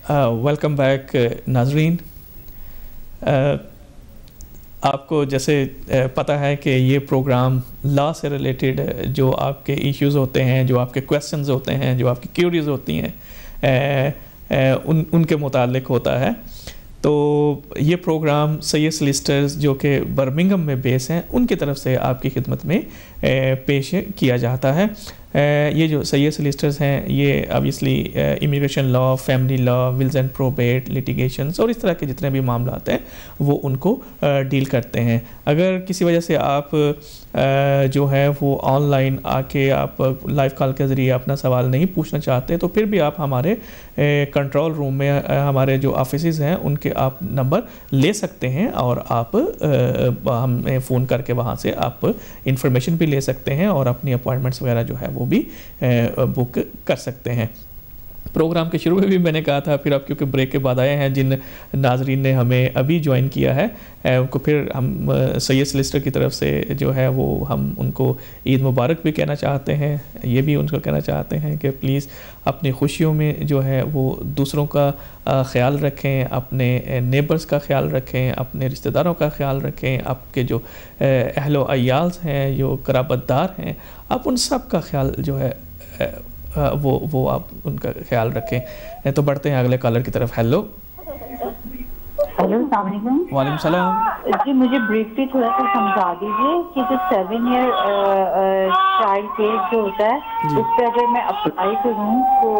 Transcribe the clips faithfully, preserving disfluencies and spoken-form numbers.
Welcome back नाजरीन। आपको जैसे uh, पता है कि ये प्रोग्राम लॉ से रिलेटेड जो आपके इश्यूज़ होते हैं, जो आपके क्वेश्चंस होते हैं, जो आपकी क्यूरीज होती हैं, uh, uh, उन उनके मुतालिक होता है। तो ये प्रोग्राम सैयद सॉलिसिटर्स जो कि बर्मिंघम में बेस हैं उनकी तरफ से आपकी खिदमत में uh, पेश किया जाता है। ये जो सैयद सॉलिसिटर्स हैं ये obviously immigration law, family law, wills and probate, litigations और इस तरह के जितने भी मामलात हैं वो उनको डील करते हैं। अगर किसी वजह से आप जो है वो ऑनलाइन आके आप लाइव कॉल के ज़रिए अपना सवाल नहीं पूछना चाहते तो फिर भी आप हमारे कंट्रोल रूम में हमारे जो ऑफिसेज़ हैं उनके आप नंबर ले सकते हैं और आप हमें फ़ोन करके वहाँ से आप इंफॉर्मेशन भी ले सकते हैं और अपनी अपॉइंटमेंट्स वगैरह जो है वो भी बुक कर सकते हैं। प्रोग्राम के शुरू में भी मैंने कहा था, फिर अब क्योंकि ब्रेक के बाद आए हैं जिन नाजरीन ने हमें अभी ज्वाइन किया है उनको फिर हम सैयद सॉलिसिटर की तरफ से जो है वो हम उनको ईद मुबारक भी कहना चाहते हैं। ये भी उनको कहना चाहते हैं कि प्लीज़ अपनी खुशियों में जो है वो दूसरों का ख्याल रखें, अपने नेबर्स का ख्याल रखें, अपने रिश्तेदारों का ख्याल रखें, आपके जो अहलो अयाल्स हैं, जो कराबतदार हैं, आप उन सब का ख्याल जो है वो वो आप उनका ख्याल रखें। तो बढ़ते हैं अगले कॉलर की तरफ। हेलो हेलो, अस्सलाम वालेकुम। वालेकुम सलाम। जी, मुझे ब्रीफली थोड़ा सा समझा दीजिए कि जो सेवन ईयर चाइल्ड केयर जो होता है उस पर अगर मैं अप्लाई करूँ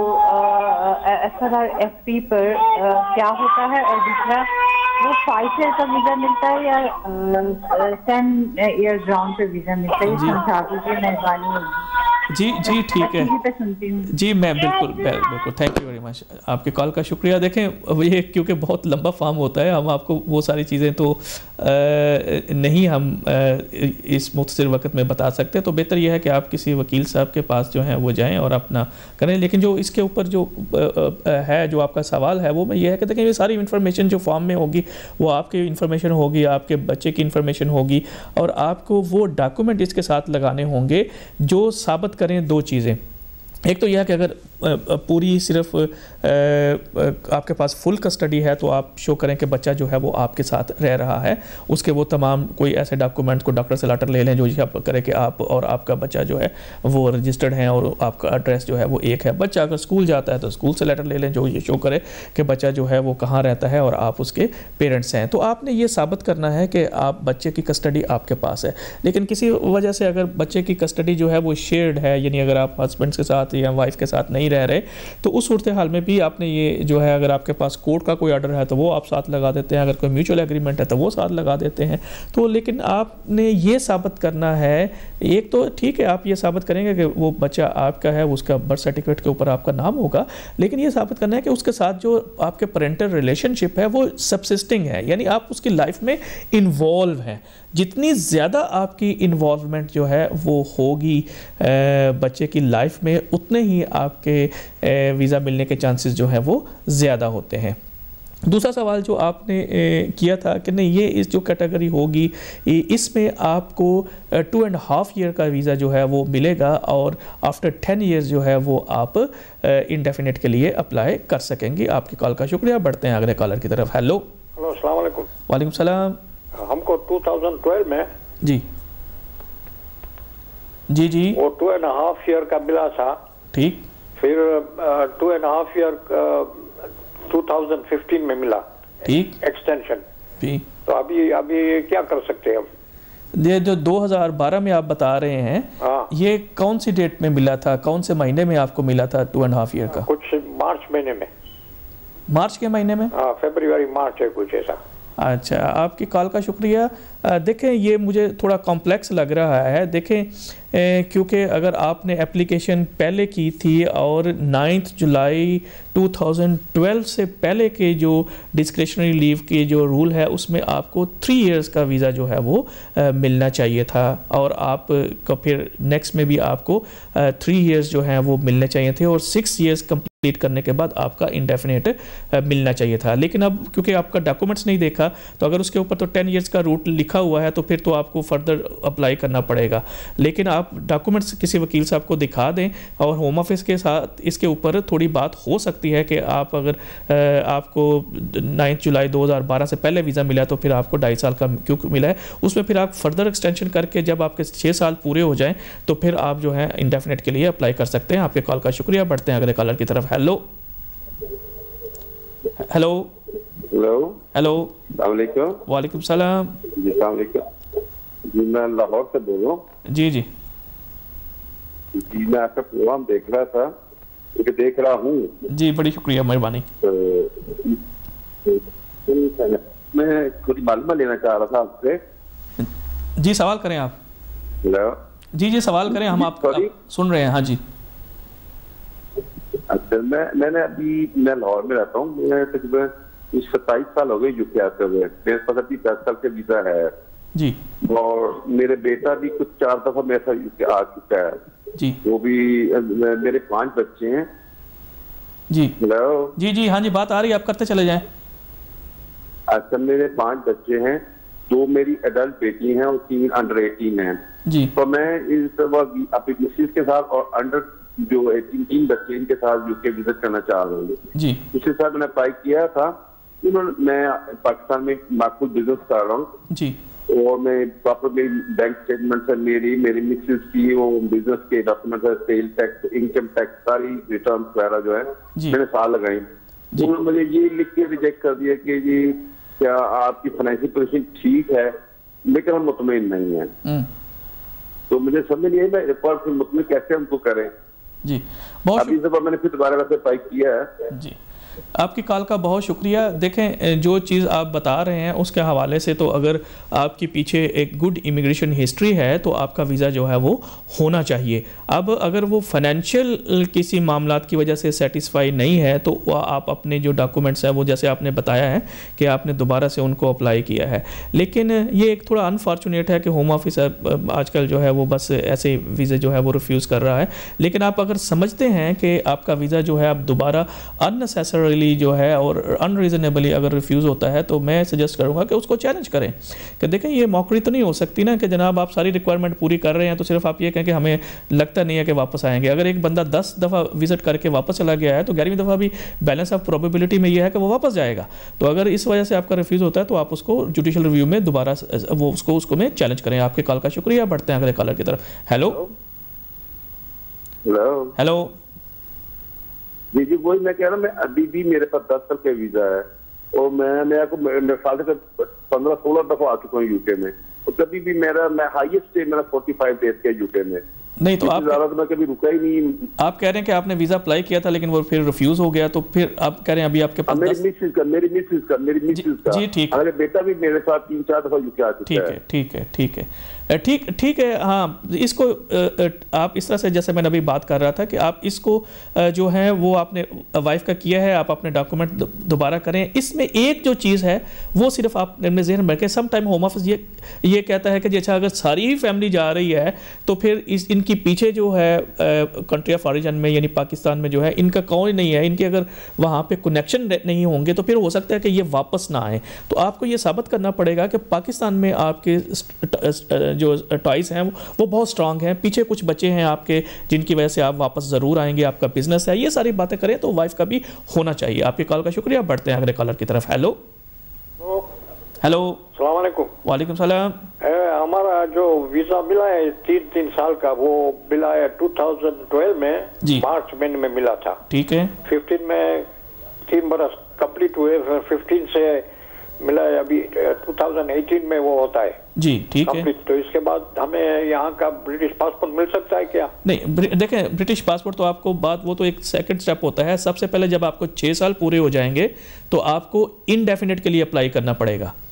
तो S R R F P पर आ, क्या होता है, और दूसरा वो फाइव ईयर का वीज़ा मिलता है या टेन ईयर ग्राउंड पे वीज़ा मिलता है, समझा दीजिए, मेहरबानी होगी। जी जी ठीक है जी, मैं बिल्कुल बिल्कुल थैंक यू वेरी मच, आपके कॉल का शुक्रिया। देखें ये क्योंकि बहुत लंबा फॉर्म होता है, हम आपको वो सारी चीज़ें तो आ, नहीं हम आ, इस मुख्तसर वक्त में बता सकते, तो बेहतर यह है कि आप किसी वकील साहब के पास जो है वो जाएं और अपना करें। लेकिन जो इसके ऊपर जो आ, है जो आपका सवाल है वो मैं ये है कि देखें ये सारी इन्फॉर्मेशन जो फॉर्म में होगी वो आपकी इन्फॉर्मेशन होगी, आपके बच्चे की इन्फॉर्मेशन होगी, और आपको वो डॉक्यूमेंट इसके साथ लगाने होंगे जो साबित करें दो चीज़ें। एक तो यह है कि अगर पूरी सिर्फ आपके पास फुल कस्टडी है तो आप शो करें कि बच्चा जो है वो आपके साथ रह रहा है, उसके वो तमाम कोई ऐसे डॉक्यूमेंट को डॉक्टर से लेटर ले लें जो ये करे कि आप और आपका बच्चा जो है वो रजिस्टर्ड हैं और आपका एड्रेस जो है वो एक है। बच्चा अगर स्कूल जाता है तो स्कूल से लेटर ले लें जो ये शो करे कि बच्चा जो है वो कहाँ रहता है और आप उसके पेरेंट्स हैं। तो आपने ये साबित करना है कि आप बच्चे की कस्टडी आपके पास है। लेकिन किसी वजह से अगर बच्चे की कस्टडी जो है वो शेयर्ड है, यानी अगर आप हस्बैंड के साथ या वाइफ के साथ नहीं रह रहे, तो उस सूरत हाल में भी आपने ये जो है, अगर आपके पास कोर्ट का कोई ऑर्डर है तो वो आप साथ लगा देते हैं, अगर कोई म्यूचुअल एग्रीमेंट है तो वो साथ लगा देते हैं। तो लेकिन आपने ये साबित करना है, एक तो ठीक है आप ये साबित करेंगे कि वो बच्चा आपका है, उसका बर्थ सर्टिफिकेट के ऊपर आपका नाम होगा, लेकिन ये साबित करना है कि उसके साथ जो आपके पेरेंटल रिलेशनशिप है वो सबसिस्टिंग है, यानी आप उसकी लाइफ में इन्वॉल्व हैं। जितनी ज़्यादा आपकी इन्वॉल्वमेंट जो है वो होगी बच्चे की लाइफ में, उतने ही आपके वीज़ा मिलने के चांसेस जो है वो ज़्यादा होते हैं। दूसरा सवाल जो आपने ए, किया था कि नहीं ये इस जो कैटेगरी होगी इसमें आपको टू एंड हाफ ईयर का वीज़ा जो है वो मिलेगा और आफ्टर टेन ईयर्स जो है वो आप इंडेफिनिट के लिए अप्लाई कर सकेंगे। आपकी कॉल का शुक्रिया। बढ़ते हैं अगले कॉलर की तरफ। हेलो हेलो, अस्सलाम वालेकुम। वालेकुम सलाम। हमको टू थाउजेंड ट्वेल्व में जी जी जी वो टू एंड हाफ ईयर का मिला था, ठीक, फिर two and half year two thousand fifteen में मिला, ठीक, एक्सटेंशन, ठीक। तो अभी अभी क्या कर सकते हैं हम? ये जो दो हज़ार बारह में आप बता रहे हैं, हाँ, ये कौन सी डेट में मिला था, कौन से महीने में आपको मिला था टू एंड हाफ ईयर का? कुछ मार्च महीने में। मार्च के महीने में? हाँ, फरवरी मार्च है कुछ ऐसा। अच्छा, आपकी कॉल का शुक्रिया। देखें ये मुझे थोड़ा कॉम्प्लेक्स लग रहा है। देखें क्योंकि अगर आपने एप्लीकेशन पहले की थी और ninth July two thousand twelve से पहले के जो डिस्क्रिशनरी लीव के जो रूल है उसमें आपको थ्री इयर्स का वीज़ा जो है वो आ, मिलना चाहिए था, और आप को फिर नेक्स्ट में भी आपको थ्री इयर्स जो है वो मिलने चाहिए थे, और सिक्स इयर्स कंप्लीट कंप्लीट करने के बाद आपका इंडेफिनेट मिलना चाहिए था। लेकिन अब क्योंकि आपका डॉक्यूमेंट्स नहीं देखा, तो अगर उसके ऊपर तो टेन ईयर्स का रूट लिखा हुआ है तो फिर तो आपको फर्दर अप्लाई करना पड़ेगा। लेकिन आप डॉक्यूमेंट्स किसी वकील साहब को दिखा दें और होम ऑफिस के साथ इसके ऊपर थोड़ी बात हो सकती है कि आप अगर आपको नाइन्थ जुलाई दो हज़ार बारह से पहले वीज़ा मिला तो फिर आपको ढाई साल का क्यों मिला है, उसमें फिर आप फर्दर एक्सटेंशन करके जब आपके छः साल पूरे हो जाएं तो फिर आप जो है इंडेफिनेट के लिए अप्लाई कर सकते हैं। आपके कॉल का शुक्रिया। बढ़ते हैं अगले कॉलर की तरफ। हेलो हेलो हेलो हेलो वालेकुम सलाम। जी जी मैं लाहौर से बोल रहा हूँ। जी जी जी मैं आपका प्रोग्राम देख रहा था, क्योंकि देख रहा हूँ। जी बड़ी शुक्रिया, मेहरबानी। मैं थोड़ी मालूम लेना चाह रहा था आपसे। जी सवाल करें आप। हेलो जी जी सवाल करें, हम आप, आप सुन रहे हैं। हाँ जी। अच्छा मैं मैंने अभी मैं लाहौर में रहता हूँ, मैं तकरीबन सत्ताईस साल हो गए यूके आते हुए। मेरे पास अभी दस साल का वीजा है जी, और मेरे बेटा भी कुछ चार दफा मेरे साथ यूके आ चुका है जी। वो भी, मेरे पांच बच्चे हैं जी। हेलो जी जी हाँ जी, बात आ रही है, आप करते चले जाएं। अच्छा मेरे पांच बच्चे हैं, दो मेरी एडल्ट बेटी हैं और तीन अंडर एटीन हैं जी। तो मैं इस वक्त अपनी मिसेज के साथ और अंडर जो एटीन तीन बच्चे इनके साथ यूके विजिट करना चाह रहा हूँ जी। इसके साथ मैंने अप्लाई किया था। उन्होंने मैं पाकिस्तान में माकूल बिजनेस कर रहा हूँ जी, और मैं प्रॉपर मेरी बैंक स्टेटमेंट है, मेरी मेरी मिसेज की वो बिजनेस के डॉक्यूमेंट है, सेल टैक्स, इनकम टैक्स, सारी रिटर्न वगैरह जो है मैंने साल लगाई। उन्होंने मुझे ये लिख के रिजेक्ट कर दिया कि जी क्या आपकी फाइनेंशियल पोजीशन ठीक है लेकिन हम मुतमईन नहीं है। तो मुझे समझ नहीं आई मैं पर फिर मुतमईन कैसे हमको करें जी। बहुत अभी जब मैंने फिर दोबारा वैसे अप्लाई किया है जी। आपकी कॉल का बहुत शुक्रिया। देखें जो चीज़ आप बता रहे हैं उसके हवाले से तो अगर आपकी पीछे एक गुड इमिग्रेशन हिस्ट्री है तो आपका वीज़ा जो है वो होना चाहिए। अब अगर वो फाइनेंशियल किसी मामलात की वजह से सेटिस्फाई नहीं है तो वह आप अपने जो डॉक्यूमेंट्स हैं वो जैसे आपने बताया है कि आपने दोबारा से उनको अप्लाई किया है, लेकिन ये एक थोड़ा अनफॉर्चुनेट है कि होम ऑफिस आजकल जो है वो बस ऐसे वीज़े जो है वो रिफ्यूज़ कर रहा है। लेकिन आप अगर समझते हैं कि आपका वीज़ा जो है आप दोबारा अननेसेसरी जो है और अनरीजनेबली अगर रिफ्यूज़ होता है तो मैं सजेस्ट करूंगा कि उसको चैलेंज करें कि देखें ये मौकरी तो नहीं हो सकती ना कि जनाब आप सारी रिक्वायरमेंट पूरी कर रहे हैं तो सिर्फ आप ये कहें कि हमें लगता नहीं है कि वापस आएंगे। अगर एक बंदा दस दफ़ा विजिट करके वापस चला गया है तो ग्यारहवीं दफ़ा भी बैलेंस ऑफ प्रोबेबिलिटी में ये है कि वो वापस जाएगा। तो अगर इस वजह से आपका रिफ्यूज़ होता है तो आप उसको जुडिशियल रिव्यू में दोबारा वो उसको उसको में चैलेंज करें। आपके कॉल का शुक्रिया। बढ़ते हैं अगले कॉलर की तरफ। हेलो हेलो हेलो जी जी वही मैं कह रहा हूँ, मैं अभी भी मेरे पास दस साल का वीजा है और मैं मेरे को मेरे साल से पंद्रह सोलह दफा आ चुका हूँ यूके में और कभी भी मेरा मैं हाईएस्ट स्टे मेरा फोर्टी फाइव डेज का यूके में नहीं। तो आप ज्यादा तो मैं कभी रुका ही नहीं। आप कह रहे हैं कि आपने वीजा अप्लाई किया था लेकिन वो फिर रिफ्यूज हो गया, तो फिर आप कह रहे हैं अभी आपके पास मेरी मिसेज का मेरी मिसेज का मेरी मिसेज का जी ठीक, मेरे बेटा भी मेरे साथ तीन चार दफा यूके आ चुका है। ठीक है ठीक है ठीक ठीक है। हाँ इसको आप इस तरह से जैसे मैंने अभी बात कर रहा था कि आप इसको जो है वो आपने वाइफ का किया है, आप अपने डॉक्यूमेंट दोबारा करें। इसमें एक जो चीज़ है वो सिर्फ आप अपने ज़हन में रखें, सम टाइम होम ऑफिस ये ये कहता है कि जैसा अगर सारी ही फैमिली जा रही है तो फिर इस इनकी पीछे जो है कंट्री ऑफ ऑरिजिन में यानी पाकिस्तान में जो है इनका कौन नहीं है, इनके अगर वहाँ पे कनेक्शन नहीं होंगे तो फिर हो सकता है कि ये वापस ना आए। तो आपको ये साबित करना पड़ेगा कि पाकिस्तान में आपके जो टॉयज हैं वो बहुत स्ट्रांग हैं, पीछे कुछ बच्चे हैं आपके जिनकी वजह से आप वापस ज़रूर आएंगे, आपका बिजनेस है, ये सारी बातें करें तो वाइफ का भी होना चाहिए। आपके कॉल का शुक्रिया। बढ़ते हैं अगले कॉलर की तरफ। हेलो हेलो अस्सलाम वालेकुम। वालेकुम सलाम। हमारा जो वीजा मिला है तीन तीन साल का वो मिला है टू थाउजेंड ट्वेल्व में जी। मार्च महीने में मिला था। ठीक है। फिफ्टीन में तीन बरस कंप्लीट हुए, फिफ्टीन से मिला है, अभी टू थाउजेंड एटीन में वो होता है जी। ठीक है। तो इसके बाद हमें यहाँ का ब्रिटिश पासपोर्ट मिल सकता है क्या? नहीं देखें ब्रिटिश पासपोर्ट तो आपको बात वो तो एक सेकंड स्टेप होता है। सबसे पहले जब आपको छः साल पूरे हो जाएंगे तो आपको इनडेफिनेट के लिए अप्लाई करना पड़ेगा।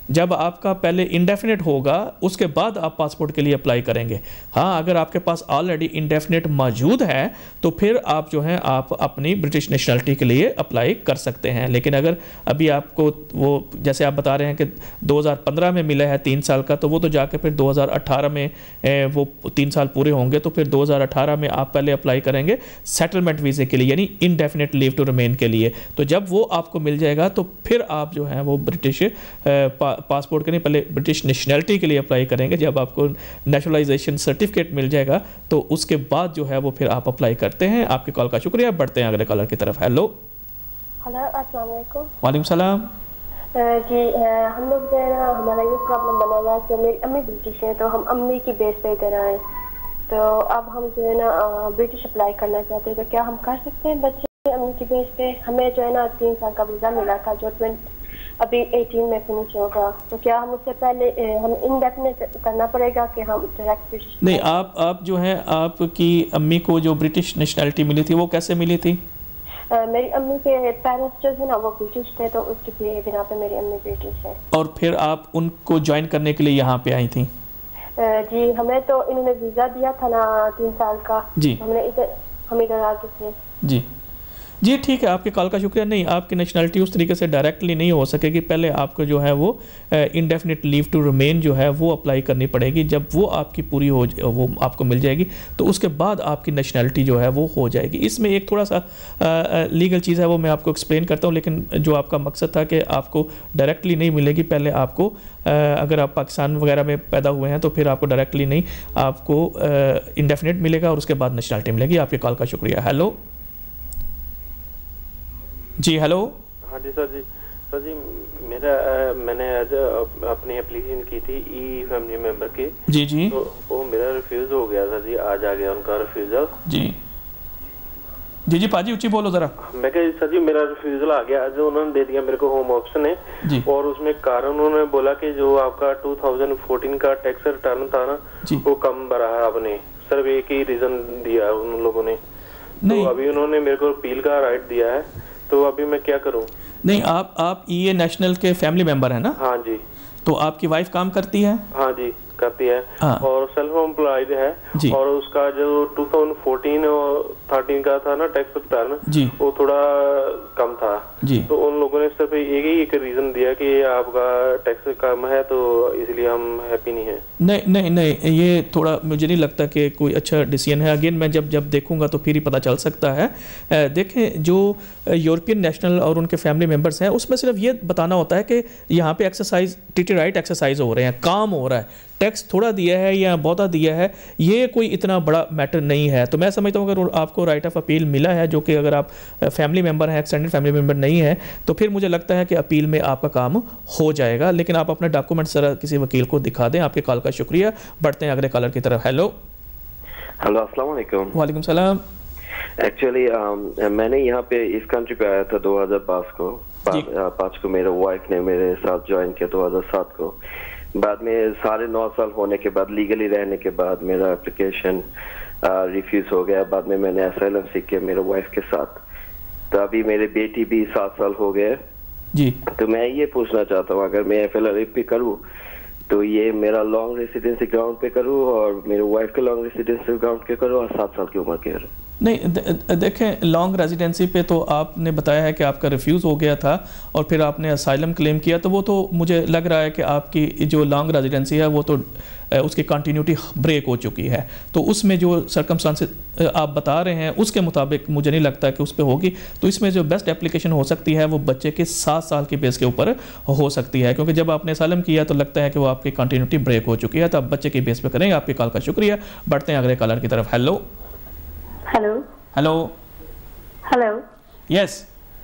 जब आपका पहले इंडेफिनेट होगा उसके बाद आप पासपोर्ट के लिए अप्लाई करेंगे। हाँ, अगर आपके पास ऑलरेडी इंडेफिनेट मौजूद है तो फिर आप जो है आप अपनी ब्रिटिश नेशनलिटी के लिए अप्लाई कर सकते हैं। लेकिन अगर अभी आपको वो जैसे आप बता रहे हैं कि दो हज़ार पंद्रह में मिला है तीन साल का, तो वो तो जाके फिर दो हज़ार अठारह में वो तीन साल पूरे होंगे, तो फिर दो हज़ार अठारह में आप पहले अप्लाई करेंगे सेटलमेंट वीज़े के लिए, यानी इनडेफिनेट लीव टू रिमेन के लिए। तो जब वो आपको मिल जाएगा तो फिर आप जो है वो ब्रिटिश पा, पासपोर्ट के नहीं, पहले ब्रिटिश नेशनलिटी के लिए अप्लाई करेंगे। जब आपको नेशनलाइजेशन सर्टिफिकेट मिल जाएगा तो उसके बाद जो है वो फिर आप अप्लाई करते हैं। आपकी कॉल का शुक्रिया। बढ़ते हैं अगले कॉलर की तरफ। हेलो हेलो, अस्सलाम वालेकुम। वालेकुम सलाम जी, हम लोग जो है ना, हमारा ये प्रॉब्लम बना हुआ है कि मेरी अम्मी ब्रिटिश है, तो हम अम्मी की बेस पे इधर आए, तो अब हम जो है ना ब्रिटिश अप्लाई करना चाहते हैं, तो क्या हम कर सकते हैं बच्चे अम्मी की बेस पे? हमें जो है ना तीन साल का वीज़ा मिला था जो अभी अठारह में फिनिश होगा, तो क्या हम उससे पहले हम इंडेफिनेट करना पड़ेगा कि हम डायरेक्ट ब्रिटिश? नहीं, आप आप जो है आपकी अम्मी को जो ब्रिटिश नेशनलिटी मिली थी वो कैसे मिली थी? Uh, मेरी अम्मी के पेरेंट्स जो है ना वो ब्रिटिश थे, तो उसकी बिना पे मेरी अम्मी ब्रिटिश है। और फिर आप उनको ज्वाइन करने के लिए यहाँ पे आई थी? uh, जी, हमें तो इन्होंने वीज़ा दिया था ना तीन साल का जी, हमने इधर हम इधर आ गए थे। जी जी ठीक है, आपके कॉल का शुक्रिया। नहीं, आपकी नेशनलिटी उस तरीके से डायरेक्टली नहीं हो सकेगी, पहले आपको जो है वो इंडेफिनिट लीव टू रिमेन जो है वो अप्लाई करनी पड़ेगी। जब वो आपकी पूरी हो वो आपको मिल जाएगी तो उसके बाद आपकी नेशनलिटी जो है वो हो जाएगी। इसमें एक थोड़ा सा लीगल चीज़ है वो मैं आपको एक्सप्लेन करता हूँ, लेकिन जो आपका मकसद था कि आपको डायरेक्टली नहीं मिलेगी, पहले आपको आ, अगर आप पाकिस्तान वगैरह में पैदा हुए हैं तो फिर आपको डायरेक्टली नहीं, आपको इंडेफिनिट मिलेगा और उसके बाद नेशनलिटी मिलेगी। आपके कॉल का शुक्रिया। हेलो जी, हेलो। हाँ जी सर जी सर जी मेरा आ, मैंने आज अपनी एप्लीकेशन की थी ई फैमिली मेंबर की। जी जी तो वो मेरा रिफ्यूज हो गया सर जी, आज आ गया उनका रिफ्यूजल। जी जी जी पाजी ऊंची बोलो जरा। मैं कह सर जी मेरा रिफ्यूजल आ गया, जो उन्होंने दे दिया मेरे को होम ऑप्शन है जी। और उसमें कारण उन्होंने बोला कि जो आपका दो हज़ार चौदह का टैक्स रिटर्न था ना वो कम भरा है आपने। सर एक ही रीजन दिया उन लोगों ने, तो अभी उन्होंने मेरे को अपील का राइट दिया है, तो अभी मैं क्या करूं? नहीं, आप आप ई ए नेशनल के फैमिली मेंबर हैं ना? हाँ जी। तो आपकी वाइफ काम करती है? हाँ जी करती है। हाँ। और सेल्फ एम्प्लॉयड है जी। और उसका जो दो हज़ार चौदह और तेरह का था ना टैक्स रिटर्न जी, वो थोड़ा कम था जी। तो उन लोगों ने सिर्फ एक ही एक रीजन दिया कि आपका टैक्स कम है तो इसलिए हम हैप्पी नहीं है। नहीं नहीं नहीं, ये थोड़ा मुझे नहीं लगता कि कोई अच्छा डिसीजन है। अगेन मैं जब जब देखूंगा तो फिर ही पता चल सकता है। देखें, जो यूरोपियन नेशनल और उनके फैमिली मेम्बर्स हैं उसमें सिर्फ ये बताना होता है कि यहाँ पे एक्सरसाइज टीटी राइट एक्सरसाइज हो रहे हैं, काम हो रहा है, टैक्स थोड़ा दिया है या बहुता दिया है, ये कोई इतना बड़ा मैटर नहीं है। तो मैं समझता हूँ अगर आपको राइट ऑफ अपील मिला है, जो कि अगर आप फैमिली मेंबर हैं, एक्सटेंडेड फैमिली मेंबर नहीं है, तो फिर मुझे लगता है कि अपील में आपका काम हो जाएगा। लेकिन आप अपने डॉक्यूमेंट्स जरा किसी वकील को दिखा दें। आपके कॉल का शुक्रिया। बढ़ते हैं अगले कॉलर की तरफ। हेलो हेलो अस्सलाम वालेकुम। वालेकुम सलाम। एक्चुअली um, मैंने यहाँ पे इस कंट्री पे आया था दो हज़ार पाँच को पाँच को मेरे वाइफ ने मेरे साथ ज्वाइन किया दो हज़ार सात को। बाद में साढ़े नौ साल होने के बाद लीगली रहने के बाद मेरा एप्लीकेशन रिफ्यूज हो गया। बाद में मैंने असाइलम सीख किया मेरे वाइफ के साथ, तो अभी मेरे बेटी भी सात साल हो गए जी। तो मैं ये पूछना चाहता हूँ, अगर मैं एफ एल आर एफ पे करूँ तो ये मेरा लॉन्ग रेसिडेंसी ग्राउंड पे करूँ और मेरे वाइफ के लॉन्ग रेसिडेंसी ग्राउंड पे करूँ और सात साल की उम्र के करूँ? नहीं, दे, देखें, लॉन्ग रेजिडेंसी पे तो आपने बताया है कि आपका रिफ्यूज़ हो गया था और फिर आपने असाइलम क्लेम किया, तो वो तो मुझे लग रहा है कि आपकी जो लॉन्ग रेजिडेंसी है वो तो उसकी कंटिन्यूटी ब्रेक हो चुकी है। तो उसमें जो सर्कमस्टांसेस आप बता रहे हैं उसके मुताबिक मुझे नहीं लगता कि उस पर होगी। तो इसमें जो बेस्ट एप्लीकेशन हो सकती है वो बच्चे के सात साल के बेस के ऊपर हो सकती है, क्योंकि जब आपने असाइलम किया तो लगता है कि वो आपकी कंटिन्यूटी ब्रेक हो चुकी है। तो आप बच्चे के बेस पर करेंगे। आपके कॉल का शुक्रिया। बढ़ते हैं अगले कॉलर की तरफ। Hello hello hello hello yes.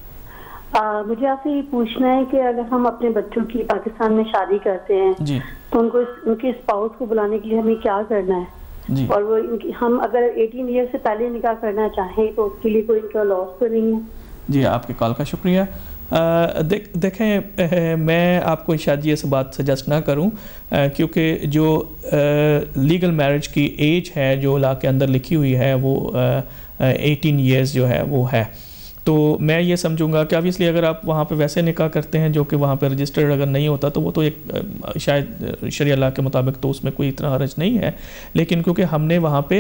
मुझे आपसे ये पूछना है कि अगर हम अपने बच्चों की पाकिस्तान में शादी करते हैं जी, तो उनको उनके स्पाउस को बुलाने के लिए हमें क्या करना है जी? और वो हम अगर अठारह ईयर से पहले निकाह करना चाहें तो उसके लिए कोई इनका लॉस तो नहीं है? जी, आपके कॉल का शुक्रिया। देख देखें, मैं आपको शायद ये सब बात सजेस्ट ना करूं, क्योंकि जो लीगल मैरिज की एज है जो लॉ के अंदर लिखी हुई है वो एटीन ईयर्स जो है वो है। तो मैं ये समझूंगा कि ऑब्वियसली अगर आप वहाँ पे वैसे निकाह करते हैं जो कि वहाँ पे रजिस्टर्ड अगर नहीं होता तो वो तो एक शायद शरिया ला के मुताबिक तो उसमें कोई इतना हर्ज नहीं है, लेकिन क्योंकि हमने वहाँ पे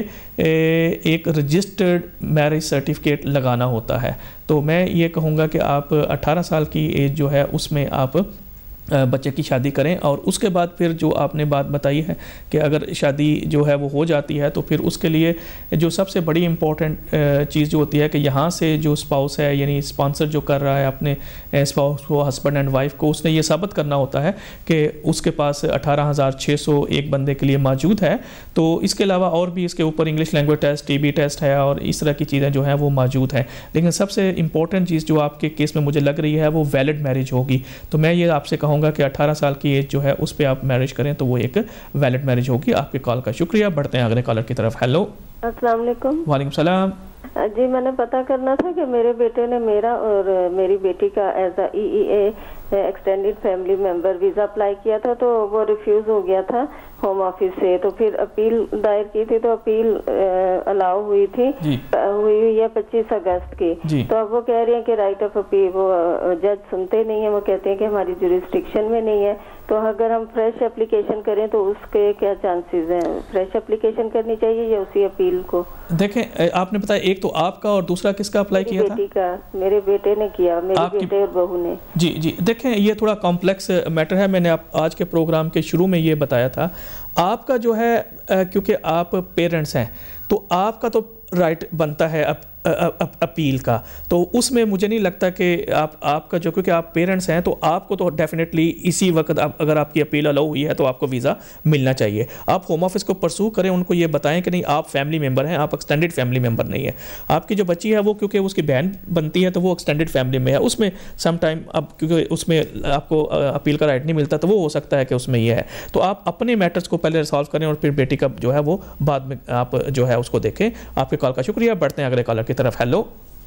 एक रजिस्टर्ड मैरिज सर्टिफिकेट लगाना होता है, तो मैं ये कहूँगा कि आप अठारह साल की एज जो है उसमें आप बच्चे की शादी करें। और उसके बाद फिर जो आपने बात बताई है कि अगर शादी जो है वो हो जाती है तो फिर उसके लिए जो सबसे बड़ी इम्पॉर्टेंट चीज़ जो होती है कि यहाँ से जो स्पाउस है यानी स्पॉन्सर जो कर रहा है अपने स्पाउस को, हस्बैंड एंड वाइफ को, उसने ये साबित करना होता है कि उसके पास अठारह हज़ार छः सौ एक बंदे के लिए मौजूद है। तो इसके अलावा और भी इसके ऊपर English language test, T B test है और इस तरह की चीज़ें जो हैं वो मौजूद हैं। लेकिन सबसे इम्पॉर्टेंट चीज़ जो आपके केस में मुझे लग रही है वो वैलिड मैरिज होगी। तो मैं ये आपसे कहूँगा कि अठारह साल की एज जो है उस पर आप मैरिज करें तो वो एक वैलिड मैरिज होगी। आपके कॉल का शुक्रिया। बढ़ते हैं अगले कॉलर की तरफ। हेलो, अस्सलाम वालेकुम। वालेकुम सलाम। जी, मैंने पता करना था कि मेरे बेटे ने मेरा और मेरी बेटी का as a E E A extended family member visa apply किया था, तो वो रिफ्यूज़ हो गया था होम ऑफिस से। तो फिर अपील दायर की थी, तो अपील अलाउ हुई थी, हुई हुई है पच्चीस अगस्त की। तो अब वो कह रही है कि राइट ऑफ अपील वो जज सुनते नहीं है, वो कहते हैं कि हमारी जुरिस्डिक्शन में नहीं है। तो अगर हम फ्रेश एप्लीकेशन करें तो उसके क्या चांसेस हैं? फ्रेश एप्लीकेशन करनी चाहिए या उसी अपील को? देखें, आपने बताया एक तो आपका और दूसरा किसका अप्लाई किया था? बेटी का, मेरे बेटे ने किया, मेरे बेटे और बहू ने। जी जी, देखें ये थोड़ा कॉम्प्लेक्स मैटर है। मैंने आप आज के प्रोग्राम के शुरू में ये बताया था, आपका जो है क्योंकि आप पेरेंट्स हैं तो आपका तो राइट बनता है अप, अप, अपील का, तो उसमें मुझे नहीं लगता कि आप आपका जो, क्योंकि आप पेरेंट्स हैं तो आपको तो डेफिनेटली इसी वक्त आप, अगर आपकी अपील अलाउ हुई है तो आपको वीज़ा मिलना चाहिए। आप होम ऑफिस को परसू करें, उनको ये बताएं कि नहीं आप फैमिली मेम्बर हैं, आप एक्सटेंडेड फैमिली मेम्बर नहीं है। आपकी जो बच्ची है वो क्योंकि उसकी बहन बनती है तो वो एक्सटेंडेड फैमिली में है, उसमें सम टाइम अब क्योंकि उसमें आपको अपील का राइट नहीं मिलता तो वो हो सकता है कि उसमें ये है। तो आप अपने मैटर्स को पहले रिसॉल्व करें और फिर बेटी का जो है वो बाद में आप जो है उसको देखें। आपके कॉल का शुक्रिया। बढ़ते हैं अगले कॉलर की तरफ। हेलो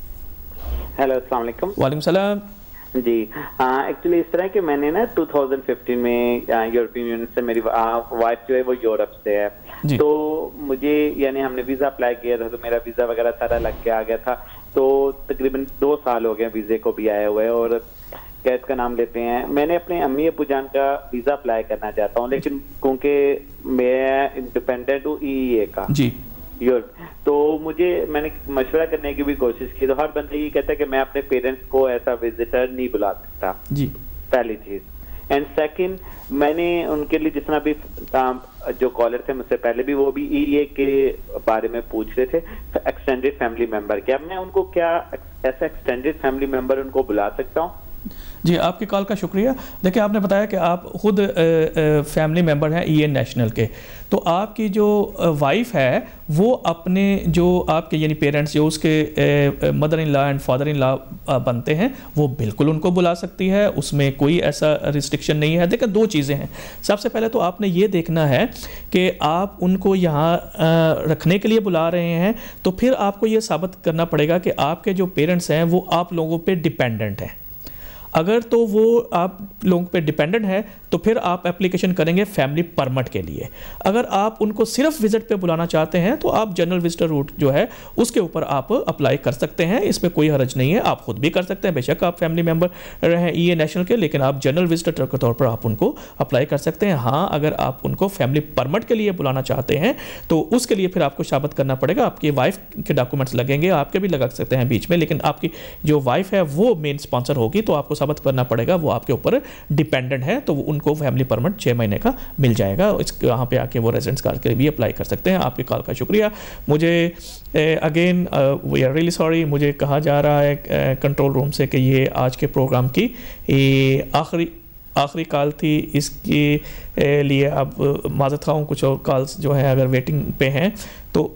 हेलो, अस्सलाम वालेकुम। वालेकुम सलाम। जी, एक्चुअली इस तरह कि मैंने ना दो हज़ार पंद्रह में यूरोपियन यूनियन से मेरी वाइफ जो है वो यूरोप से है, तो मुझे यानी हमने वीज़ा अप्लाई किया था, तो मेरा वीज़ा वगैरह सारा लग के आ गया था। तो तकरीबन दो साल हो गए वीज़े को भी आए हुए, और क्या इसका नाम लेते हैं, मैंने अपने अम्मी अबू जान का वीज़ा अप्लाई करना चाहता हूँ, लेकिन क्योंकि मैं इंडिपेंडेंट हूँ ई ई ए का जी यूरोप, तो मुझे मैंने मशवरा करने की भी कोशिश की, तो हर बंदा ये कहता है कि मैं अपने पेरेंट्स को ऐसा विजिटर नहीं बुला सकता जी, पहली चीज। एंड सेकंड, मैंने उनके लिए जिस तरह भी जो कॉलर थे मुझसे पहले भी वो भी ई ए के बारे में पूछ रहे थे, एक्सटेंडेड फैमिली मेंबर, क्या मैं उनको क्या ऐसा एक्सटेंडेड फैमिली मेंबर उनको बुला सकता हूँ? जी, आपकी कॉल का शुक्रिया। देखिए, आपने बताया कि आप खुद फैमिली मेंबर हैं ई ए नेशनल के, तो आपकी जो वाइफ है वो अपने जो आपके यानी पेरेंट्स जो उसके mother in law and father in law बनते हैं वो बिल्कुल उनको बुला सकती है, उसमें कोई ऐसा रिस्ट्रिक्शन नहीं है। देखिए, दो चीज़ें हैं। सबसे पहले तो आपने ये देखना है कि आप उनको यहाँ रखने के लिए बुला रहे हैं, तो फिर आपको ये साबित करना पड़ेगा कि आपके जो पेरेंट्स हैं वो आप लोगों पे डिपेंडेंट हैं। अगर तो वो आप लोगों पे डिपेंडेंट है तो फिर आप एप्लीकेशन करेंगे फैमिली परमिट के लिए। अगर आप उनको सिर्फ विजिट पे बुलाना चाहते हैं तो आप जनरल विजिटर रूट जो है उसके ऊपर आप अप्लाई कर सकते हैं, इसमें कोई हर्ज नहीं है। आप खुद भी कर सकते हैं, बेशक आप फैमिली मेंबर हैं ई ए नेशनल के, लेकिन आप जनरल विजिटर के तौर पर आप उनको अप्लाई कर सकते हैं। हाँ, अगर आप उनको फैमिली परमिट के लिए बुलाना चाहते हैं तो उसके लिए फिर आपको साबित करना पड़ेगा, आपकी वाइफ के डॉक्यूमेंट्स लगेंगे, आपके भी लगा सकते हैं बीच में, लेकिन आपकी जो वाइफ है वो मेन स्पॉन्सर होगी, तो आपको साबित करना पड़ेगा वो आपके ऊपर डिपेंडेंट है, तो उनको फैमिली परमिट छः महीने का मिल जाएगा। इस यहाँ पे आके वो रेजिडेंस कार्ड के लिए भी अप्लाई कर सकते हैं। आपके कॉल का शुक्रिया। मुझे again we are really sorry, मुझे कहा जा रहा है कंट्रोल रूम से कि ये आज के प्रोग्राम की आखिरी आखिरी कॉल थी, इसके लिए अब माज़रत खाऊँ, कुछ और कॉल्स जो हैं अगर वेटिंग पे हैं तो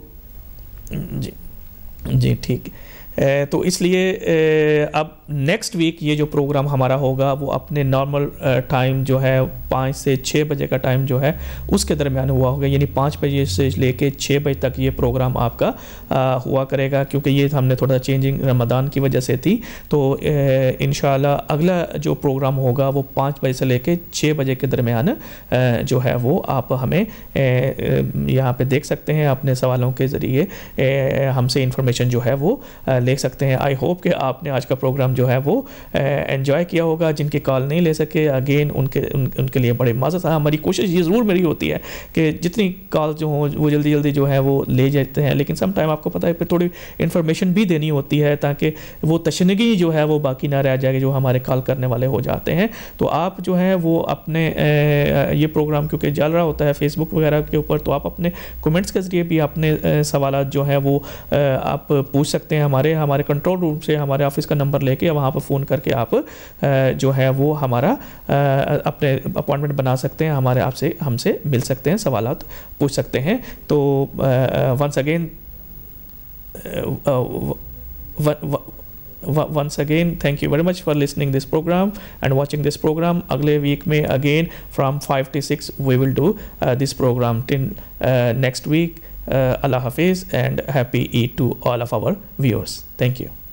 जी जी ठीक है। तो इसलिए अब नेक्स्ट वीक ये जो प्रोग्राम हमारा होगा वो अपने नॉर्मल टाइम जो है पाँच से छः बजे का टाइम जो है उसके दरमियान हुआ होगा, यानी पाँच बजे से लेके छः बजे तक ये प्रोग्राम आपका आ, हुआ करेगा, क्योंकि ये हमने थोड़ा चेंजिंग रमज़ान की वजह से थी। तो इंशाल्लाह अगला जो प्रोग्राम होगा वो पाँच बजे से लेके छः बजे के दरमियान जो है वो आप हमें यहाँ पे देख सकते हैं, अपने सवालों के ज़रिए हमसे इंफॉर्मेशन जो है वो ले सकते हैं। आई होप कि आपने आज का प्रोग्राम जो है वो एंजॉय किया होगा। जिनके कॉल नहीं ले सके अगेन उनके उन, उनके लिए बड़े मज़ा था। हमारी कोशिश ये ज़रूर मेरी होती है कि जितनी कॉल जो हो वो जल्दी जल्दी जो है वो ले जाते हैं, लेकिन सम टाइम आपको पता है फिर थोड़ी इन्फॉर्मेशन भी देनी होती है ताकि वो तशनगी जो है वो बाकी ना रह जाए जो हमारे कॉल करने वाले हो जाते हैं। तो आप जो है वो अपने ये प्रोग्राम क्योंकि चल रहा होता है फेसबुक वगैरह के ऊपर, तो आप अपने कमेंट्स के ज़रिए भी अपने सवाल जो हैं वो आप पूछ सकते हैं। हमारे हमारे कंट्रोल रूम से हमारे ऑफिस का नंबर लेके वहाँ पर फ़ोन करके आप जो है वो हमारा अपने अपॉइंटमेंट बना सकते हैं, हमारे आपसे हमसे मिल सकते हैं, सवालात पूछ सकते हैं। तो once again once again thank you very much for listening this program and watching this program. अगले week में again from five to six we will do uh, this program till uh, next week. uh, Allah Hafiz and happy Eid to all of our viewers. Thank you.